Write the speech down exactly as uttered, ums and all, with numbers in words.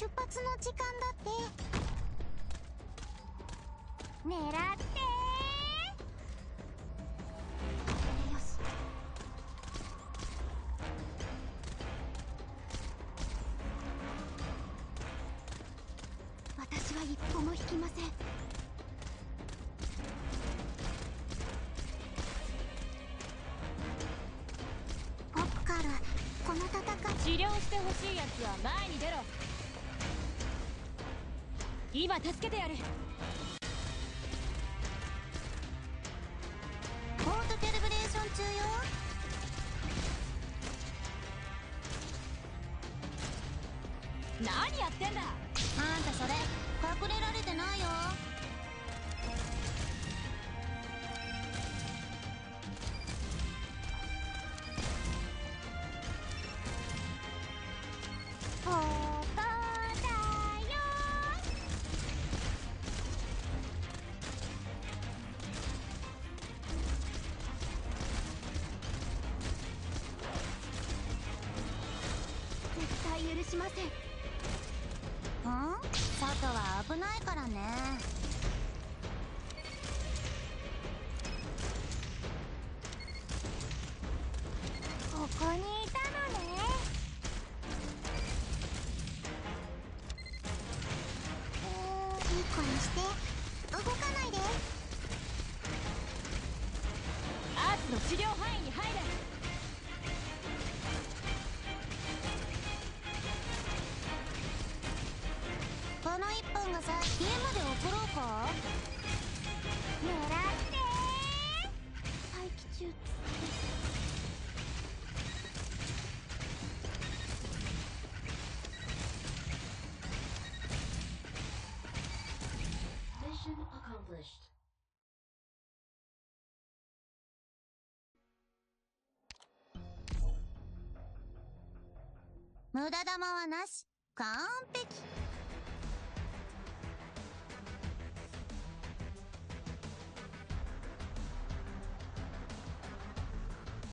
出発の時間だって。狙ってー。よし。私は一歩も引きません。ポッカル、この戦い。 治療してほしいやつは前に出ろ。今助けてやる。 オートキャリブレーション中よ。 何やってんだ。 あんたそれ隠れられてないよ。ここだよ。絶対許しません。ん？外は危ないからね。ここにいたのね。うーん、いい子にして動かないで。 アーツの治療範囲に入れ。 この一本がさ、家まで送ろうか。狙ってー。待機中。 Mission accomplished. 無駄玉はなし。完璧。